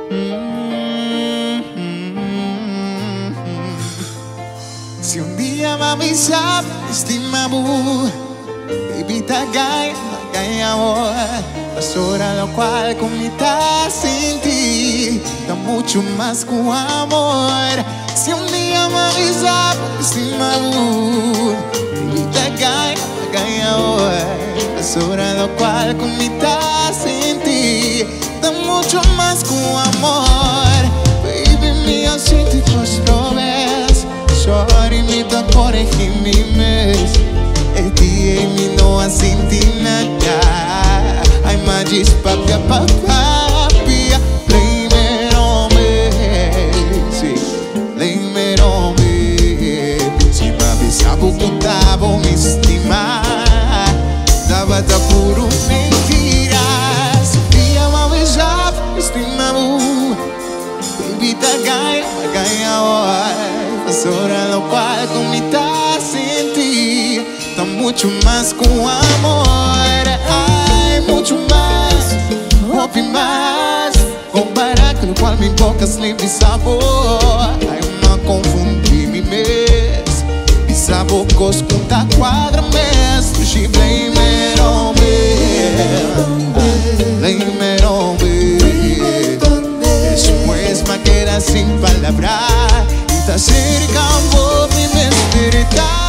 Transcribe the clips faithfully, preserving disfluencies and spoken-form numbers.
Se un dia m'avisava estimabu Evita gaya, gaya amor Las horas lo cual comita sin ti Da mucho más que un amor Si un día m'avisava estimabu Evita gaya, gaya amor Las horas lo cual comita sin ti Da mucho más que un amor Baby mía, sin ti pues lo ves Sorry, me dá coragem me mes É dia e me não assenti nada Ai, mas diz papia, papia Blame it on me Sim, blame it on me Se me avisava que tava me estimar Tava da puro mentira Se um dia me avisava, estimava Baby, tá ganha, ganha hora Las horas lo cual comita sin ti Da mucho más que un amor Hay mucho más, hope más Comparar con lo cual mi boca es libre sabor Hay una confundir mi mes Mi sabor cos conta quadra mes She blame it on me Blame it on me Después me queda sin palabras Tá cerca vou me despertar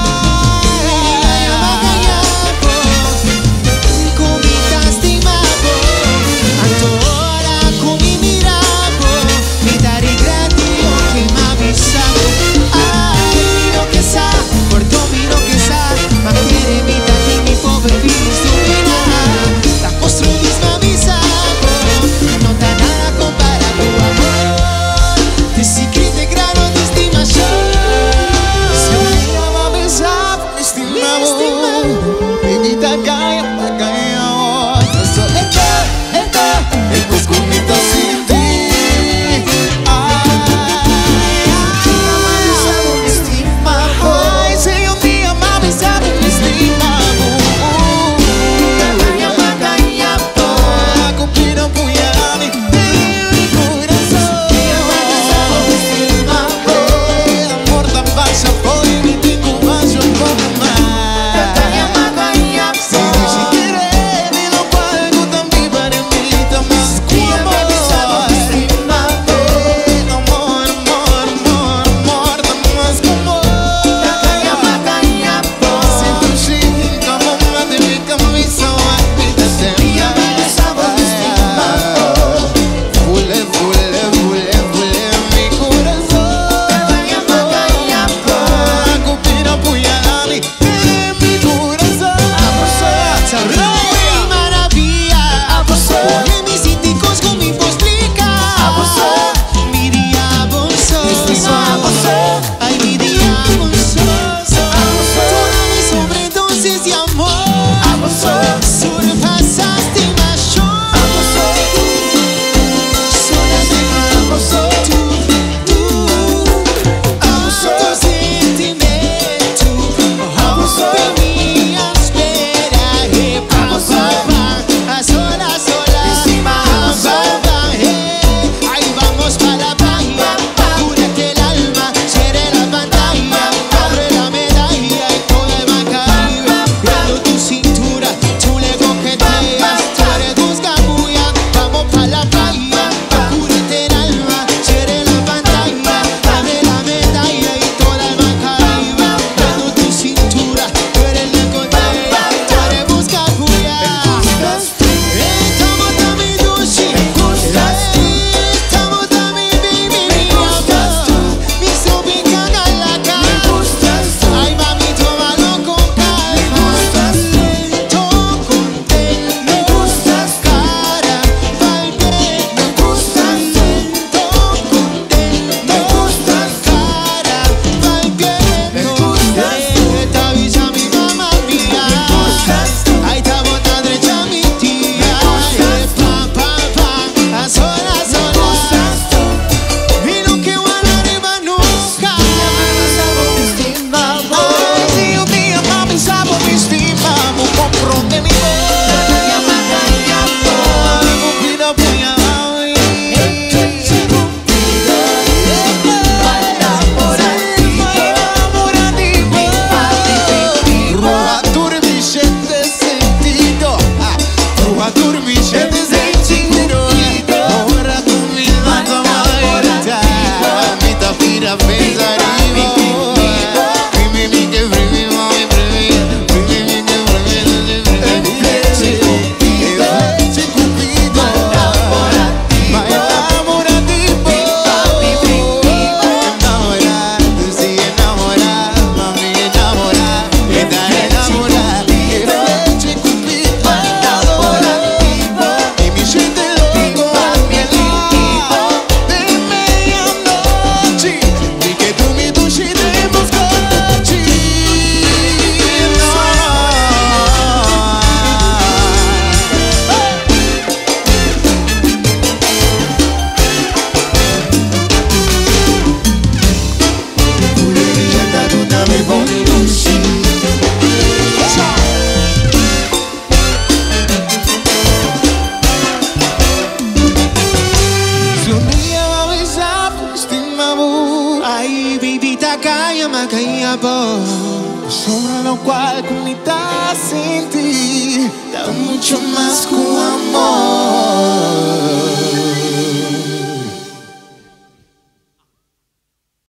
Magaya, magaya po. Sobre lo cual con mitad sin ti, da mucho más que un amor.